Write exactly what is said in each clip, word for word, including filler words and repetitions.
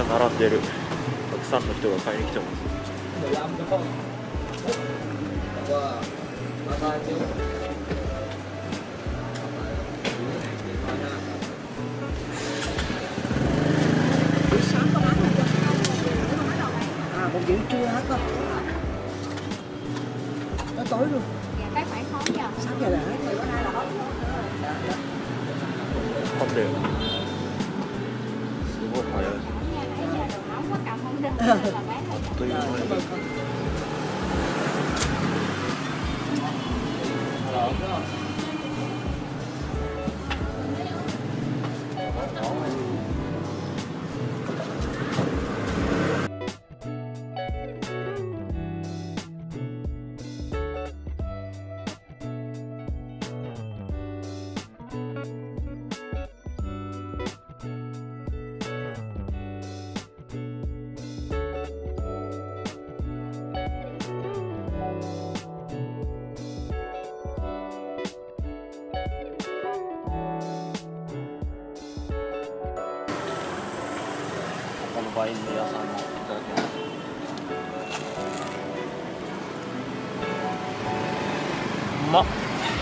ゃ並んでる。たくさんの人が買いに来てます。 Một giờ trưa hả con? Tới tối luôn. Dạ tới khoảng sáu giờ. sáu giờ là hết. Không đều. Đúng rồi, phải ơi. Không có cầm không đinh là bán thôi. Tùy thôi.ワインの屋さんもいただきます。うまっ。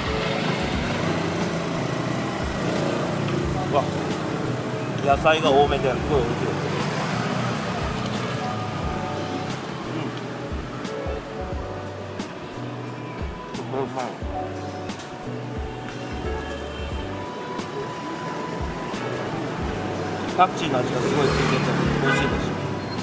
うわ、野菜が多めですごい美味しいです。うん、うまい。パクチーの味がすごいついてて美味しいです。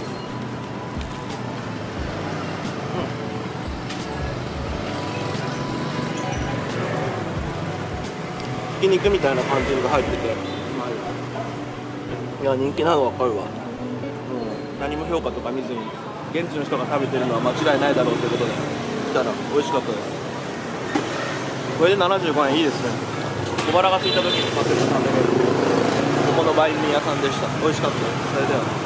ひき肉みたいな感じが入ってて、いや人気なの分かるわ。うん、何も評価とか見ずに現地の人が食べてるのは間違いないだろうということで来たら美味しかったです。これでななじゅうごえんいいですね。小腹が空いた時に買って食べれるここのワイン屋さんでした。美味しかったです。それでは。